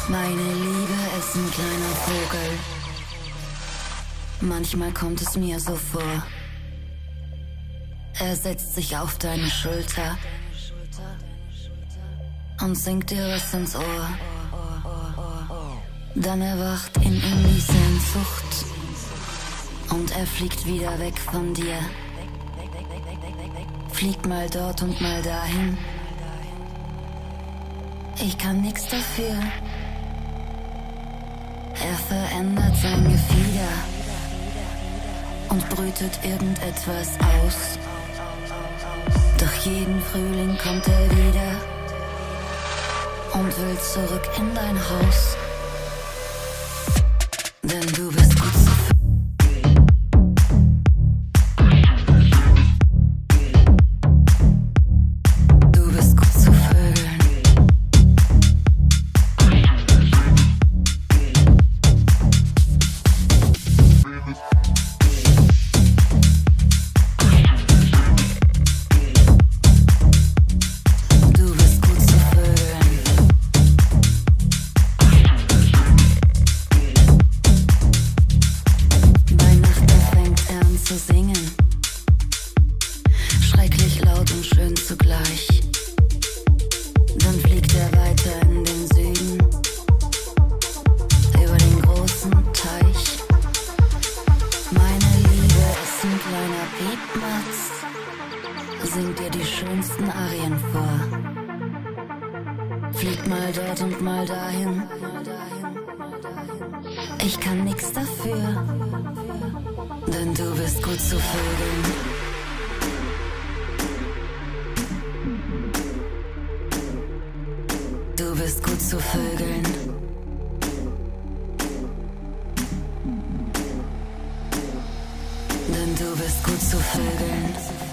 Meine Liebe ist ein kleiner Vogel. Manchmal kommt es mir so vor. Er setzt sich auf deine Schulter und singt dir was ins Ohr. Dann erwacht in ihm die Sehnsucht und er fliegt wieder weg von dir. Fliegt mal dort und mal dahin. Ich kann nichts dafür. Er verändert sein Gefieder und brütet irgendetwas aus. Doch jeden Frühling kommt er wieder und will zurück in dein Haus. Denn du bist gut zu Du bist gut zu vögeln. Du bist gut zu vögeln. Bei Nacht fängt er an zu singen. Schrecklich laut und schön zugleich. Dann fliegt er weiter in den Süden, über den großen Teich. Meine Liebe ist ein kleiner Piepmatz, singt dir die schönsten Arien vor. Fliegt mal dort und mal dahin. Ich kann nix dafür, denn du bist gut zu vögeln. Du bist gut zu vögeln. Denn du bist gut zu vögeln.